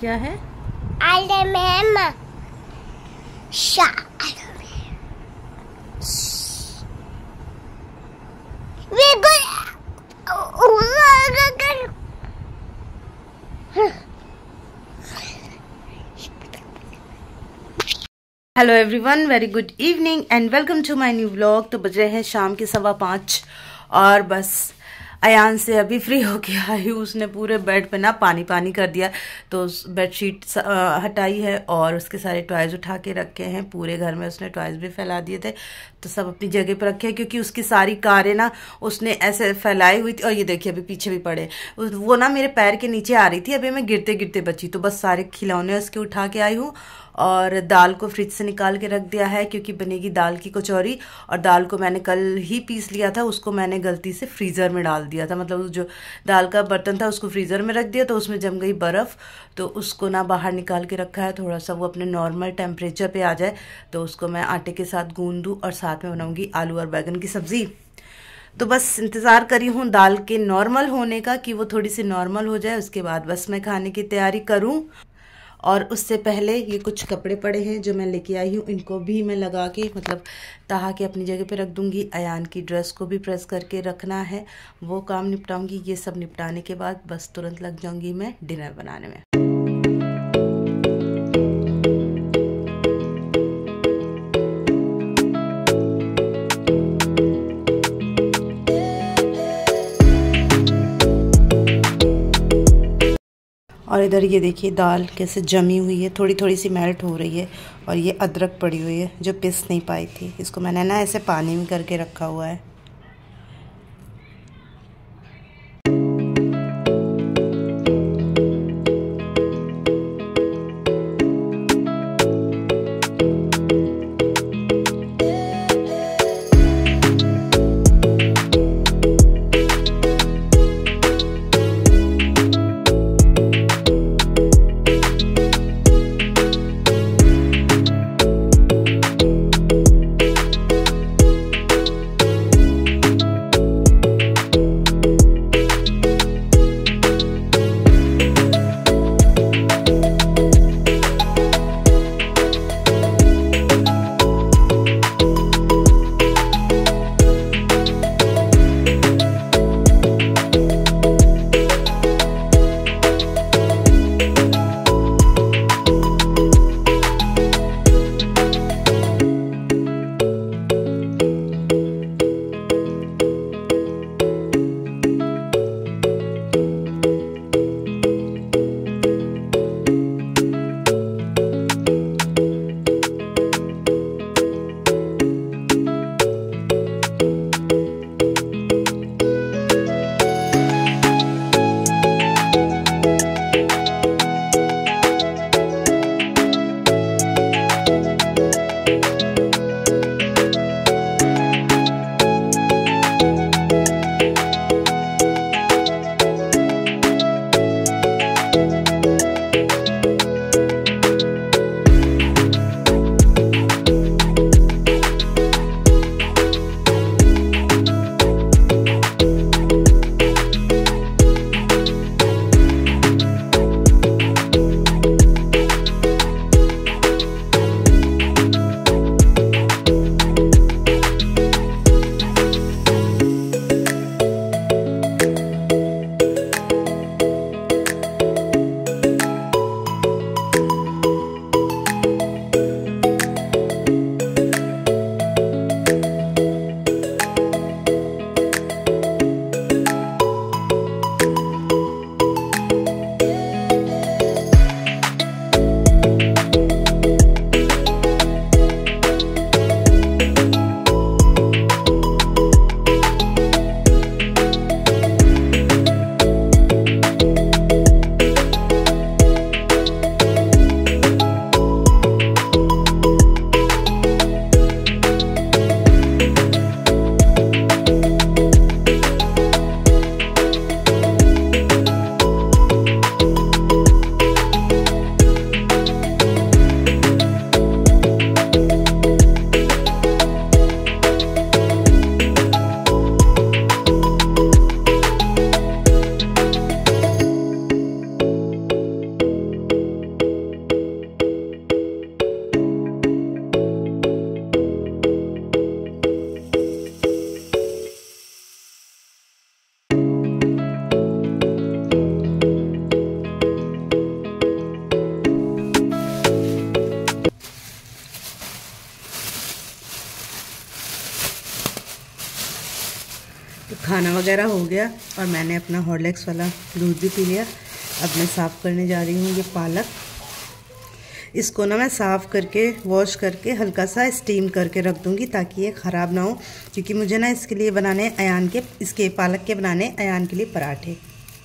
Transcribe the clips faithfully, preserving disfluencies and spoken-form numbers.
क्या है? Hello everyone, very good evening and welcome to my new vlog. तो बज रहे हैं शाम के सवा पाँच और बस अयान से अभी फ्री होके आई हूँ। उसने पूरे बेड पे ना पानी पानी कर दिया, तो बेडशीट हटाई है और उसके सारे टॉयज उठा के रखे हैं। पूरे घर में उसने टॉयज भी फैला दिए थे, तो सब अपनी जगह पर रखे हैं, क्योंकि उसकी सारी कारें ना उसने ऐसे फैलाई हुई थी। और ये देखिए अभी पीछे भी पड़े, वो ना मेरे पैर के नीचे आ रही थी, अभी मैं गिरते गिरते बची। तो बस सारे खिलौने उसके उठा के आई हूँ और दाल को फ्रिज से निकाल के रख दिया है, क्योंकि बनेगी दाल की कचौरी। और दाल को मैंने कल ही पीस लिया था, उसको मैंने गलती से फ्रीज़र में डाल दिया था। मतलब जो दाल का बर्तन था उसको फ्रीज़र में रख दिया, तो उसमें जम गई बर्फ़। तो उसको ना बाहर निकाल के रखा है, थोड़ा सा वो अपने नॉर्मल टेम्परेचर पे आ जाए, तो उसको मैं आटे के साथ गूंद दूँ और साथ में बनाऊँगी आलू और बैगन की सब्ज़ी। तो बस इंतज़ार करी हूँ दाल के नॉर्मल होने का, कि वो थोड़ी सी नॉर्मल हो जाए, उसके बाद बस मैं खाने की तैयारी करूँ। और उससे पहले ये कुछ कपड़े पड़े हैं जो मैं लेके आई हूँ, इनको भी मैं लगा के मतलब तहा के अपनी जगह पे रख दूँगी। अयान की ड्रेस को भी प्रेस करके रखना है, वो काम निपटाऊँगी। ये सब निपटाने के बाद बस तुरंत लग जाऊँगी मैं डिनर बनाने में। और इधर ये देखिए दाल कैसे जमी हुई है, थोड़ी थोड़ी सी मेल्ट हो रही है। और ये अदरक पड़ी हुई है जो पिस नहीं पाई थी, इसको मैंने ना ऐसे पानी में करके रखा हुआ है। वगैरह हो गया और मैंने अपना हॉर्लिक्स वाला दूध भी पी लिया। अब मैं साफ़ करने जा रही हूँ ये पालक। इसको ना मैं साफ़ करके वॉश करके हल्का सा स्टीम करके रख दूँगी ताकि ये ख़राब ना हो, क्योंकि मुझे ना इसके लिए बनाने अयान के इसके पालक के बनाने अयान के लिए पराठे।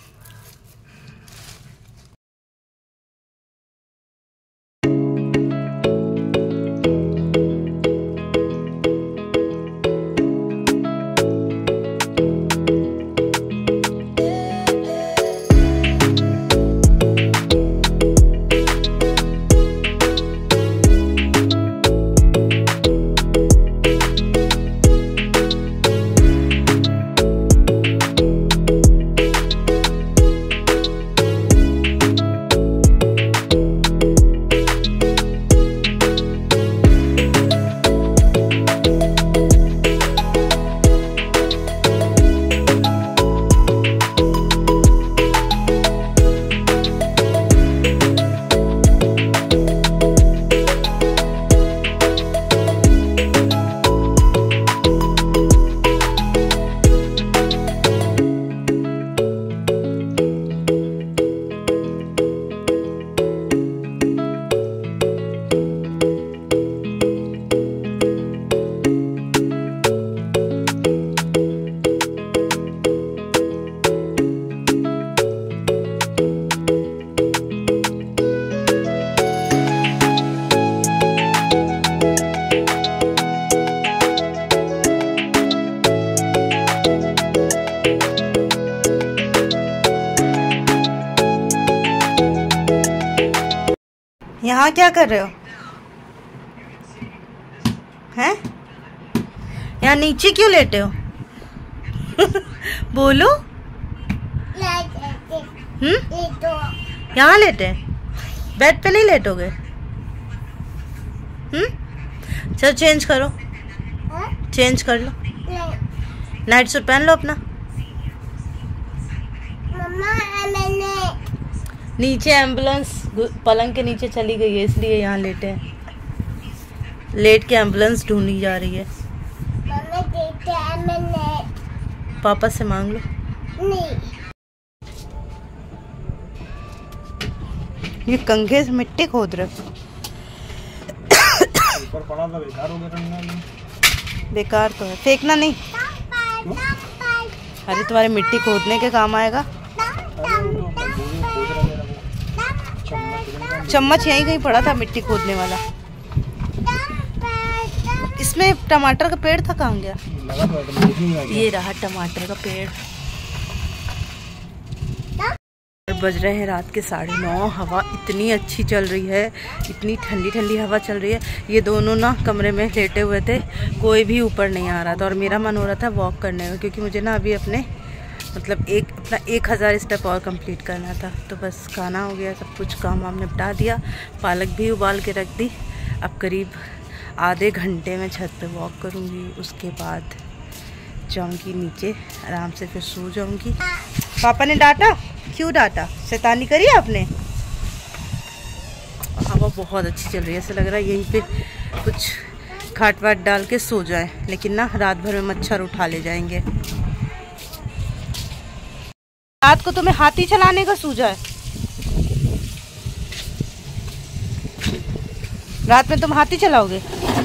यहाँ क्या कर रहे हो हैं? यहाँ नीचे क्यों लेटे हो? बोलो। हम्म यहाँ लेटे, बेड पे नहीं लेटोगे? हम्म चलो चेंज करो, चेंज कर लो, नाइट सूट पहन लो अपना। नीचे एम्बुलेंस पलंग के नीचे चली गई है इसलिए यहाँ लेटे हैं। लेट के एम्बुलेंस ढूंढी जा रही है। पापा से मांग लो। नहीं। ये कंघे से मिट्टी खोद रहे। ऊपर पड़ा था, बेकार हो गया। बेकार तो है, फेंकना नहीं। अरे तुम्हारे मिट्टी खोदने के काम आएगा। चम्मच यहीं कहीं पड़ा था मिट्टी खोदने वाला। इसमें टमाटर का पेड़ था, कहाँ गया? ये रहा टमाटर का पेड़। बज रहे हैं रात के साढ़े नौ। हवा इतनी अच्छी चल रही है, इतनी ठंडी ठंडी हवा चल रही है। ये दोनों ना कमरे में लेटे हुए थे, कोई भी ऊपर नहीं आ रहा था और मेरा मन हो रहा था वॉक करने का, क्योंकि मुझे ना अभी अपने मतलब एक अपना एक हज़ार स्टेप और कंप्लीट करना था। तो बस खाना हो गया, सब कुछ काम वाम निपटा दिया, पालक भी उबाल के रख दी। अब करीब आधे घंटे में छत पे वॉक करूँगी, उसके बाद जाऊँगी नीचे, आराम से फिर सो जाऊँगी। पापा ने डांटा? क्यों डांटा? शैतानी करी आपने? हवा बहुत अच्छी चल रही है, ऐसा लग रहा है यहीं पे कुछ खाट वाट डाल के सो जाए, लेकिन ना रात भर में मच्छर उठा ले जाएंगे। रात को तुम्हें हाथी चलाने का सूझा है? रात में तुम हाथी चलाओगे?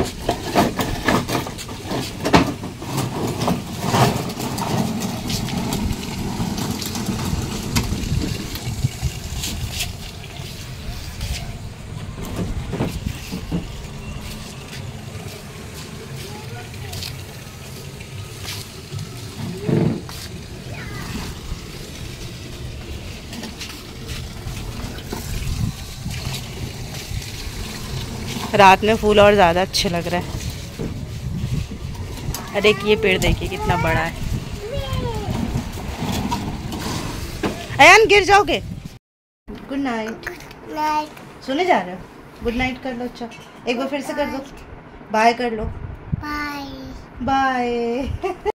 रात में फूल और ज़्यादा अच्छे लग रहे हैं। अरे ये पेड़ देखिए कितना बड़ा है। अयान गिर जाओगे। Good night. नाइट। सोने जा रहे हो? गुड नाइट कर लो। अच्छा एक बार फिर से कर दो, बाय कर लो। Bye bye.